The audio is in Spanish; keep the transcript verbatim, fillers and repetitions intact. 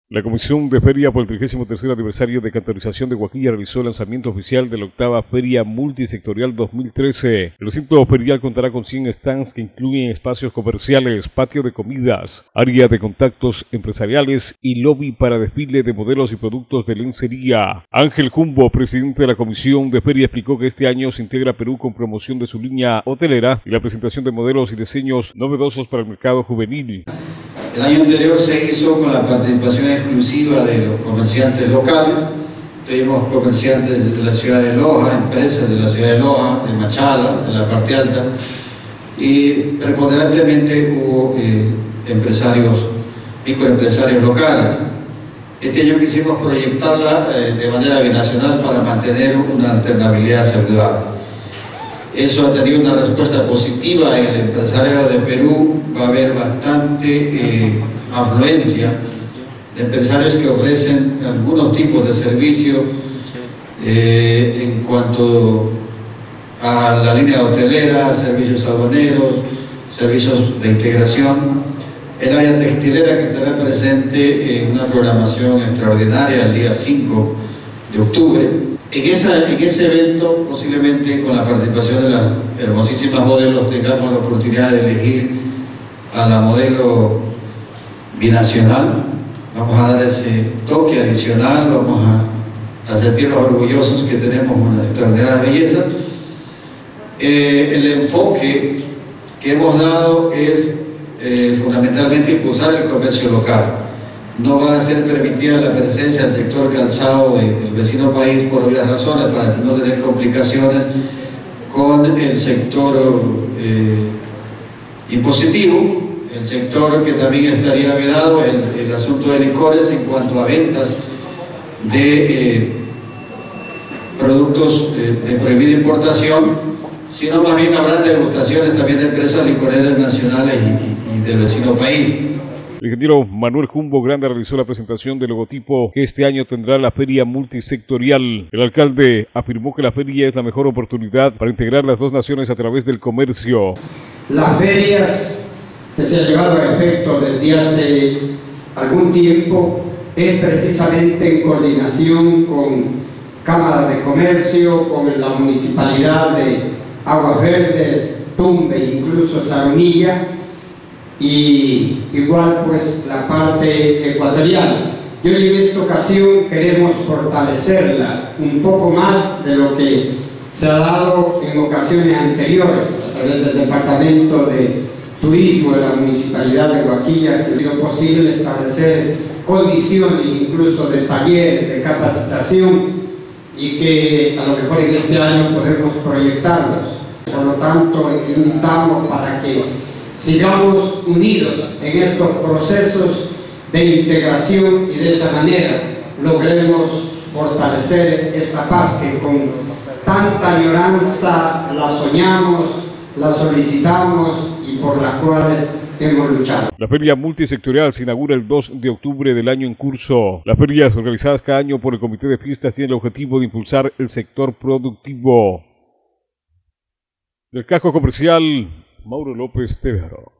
La Comisión de Feria por el trigésimo tercer aniversario de Cantarización de Huaquilla realizó el lanzamiento oficial de la octava Feria Multisectorial dos mil trece. El recinto ferial contará con cien stands que incluyen espacios comerciales, patio de comidas, área de contactos empresariales y lobby para desfile de modelos y productos de lencería. Ángel Jumbo, presidente de la Comisión de Feria, explicó que este año se integra Perú con promoción de su línea hotelera y la presentación de modelos y diseños novedosos para el mercado juvenil. El año anterior se hizo con la participación exclusiva de los comerciantes locales. Tuvimos comerciantes de la ciudad de Loja, empresas de la ciudad de Loja, de Machala, de la parte alta, y preponderantemente hubo eh, empresarios, microempresarios locales. Este año quisimos proyectarla eh, de manera binacional para mantener una alternabilidad saludable. Eso ha tenido una respuesta positiva en el empresariado de Perú. Va a haber bastante eh, afluencia de empresarios que ofrecen algunos tipos de servicios eh, en cuanto a la línea hotelera, servicios aduaneros, servicios de integración. El área textilera, que estará presente en una programación extraordinaria el día cinco de octubre. En, esa, en ese evento, posiblemente con la participación de las hermosísimas modelos, tengamos la oportunidad de elegir a la modelo binacional. Vamos a dar ese toque adicional, vamos a, a sentirnos orgullosos que tenemos una extraordinaria belleza. Eh, el enfoque que hemos dado es eh, fundamentalmente impulsar el comercio local. No va a ser permitida la presencia del sector calzado de, del vecino país por obvias razones, para no tener complicaciones con el sector eh, impositivo, el sector que también estaría vedado, el, el asunto de licores en cuanto a ventas de eh, productos eh, de prohibida importación, sino más bien habrá degustaciones también de empresas licoreras nacionales y, y, y del vecino país. El ingeniero Manuel Jumbo Grande realizó la presentación del logotipo que este año tendrá la feria multisectorial. El alcalde afirmó que la feria es la mejor oportunidad para integrar las dos naciones a través del comercio. Las ferias que se han llevado a efecto desde hace algún tiempo es precisamente en coordinación con Cámara de Comercio, con la Municipalidad de Aguas Verdes, Tumbes, incluso Saronilla, y igual pues la parte ecuatoriana. Y hoy en esta ocasión queremos fortalecerla un poco más de lo que se ha dado en ocasiones anteriores a través del Departamento de Turismo de la Municipalidad de Huaquilla, que ha sido posible establecer condiciones incluso de talleres de capacitación y que a lo mejor en este año podemos proyectarlos. Por lo tanto, invitamos para que sigamos unidos en estos procesos de integración y de esa manera logremos fortalecer esta paz que con tanta añoranza la soñamos, la solicitamos y por las cuales hemos luchado. La feria multisectorial se inaugura el dos de octubre del año en curso. Las ferias organizadas cada año por el Comité de Fiestas tienen el objetivo de impulsar el sector productivo. Del casco comercial, Mauro López Tejero.